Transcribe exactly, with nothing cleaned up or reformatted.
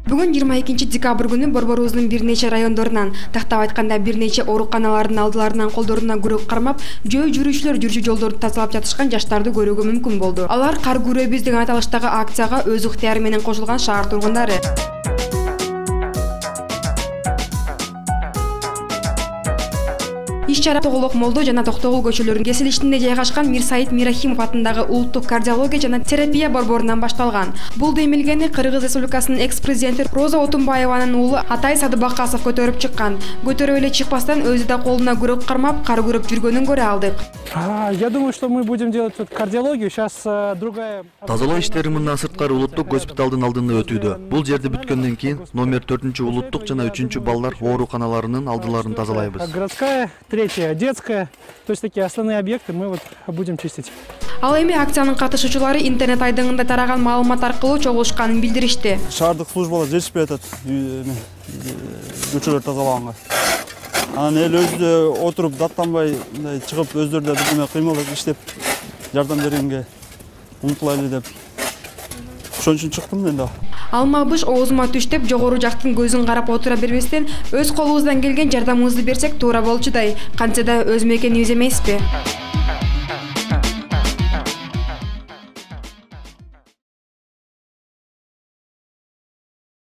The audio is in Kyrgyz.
Бүгүн жыйырма экинчи декабрь күнү Борборубуздун бир нече райондорунан, тактап айтканда бир нече ооруканалардын алдыларынан колдоруна күрөк кармап, жөө жүрүүчүлөр жүрчү жолдорду тазалап жатышкан жаштарды көрүүгө мүмкүн болду. Алар кар күрөбүз деген аталыштагы акцияга өз ыктыяры менен кошулган шаар тургундары. Иш-чара Тоголок Молдо жана Токтогул көчөлөрүнүн кесилишинде жайгашкан Мирсаид Мирахимов атындагы улуттук кардиология жана терапия борборунан башталган. Бул демилгени Кыргыз Республикасынын экс-президенти Роза Отунбаеванын уулу Атай Садыбакасов көтөрүп чыккан. Көтөрүп эле чыкпастан өзү да колуна күрөк кармап, кар күрөп жүргөнүн көрө алдык. Я думаю, что мы будем делать тут кардиологию. Сейчас другая. Тазалоо иштери мындан сырткары улуттук госпиталдын алдында өтүүдө. Бул жерди бүткөндөн кийин номер төртүнчү улуттук жана үчүнчү балдар ооруканаларынын алдыларын тазалайбыз. Городская, третья детская. То есть такие основные объекты мы вот будем чистить. Ал эми акциянын катышуучулары интернет айдыңында тараган маалымат аркылуу чогулушканын билдиришти. Шаардык службалар жетишпей атат көчөлөр тазалаганга. Анан эл өзү отуруп даттанбай чыгып өздөрү да бир кыймылдап иштеп жардам бергенге умтулайлы деп ошон үчүн чыктым мен да. Алмабыш оозума түш деп жогору жактын көзүн карап отура бербестен өз колубуздан келген жардамыбызды берсек туура болчудай. Кантсе да өз мекенибиз эмеспи?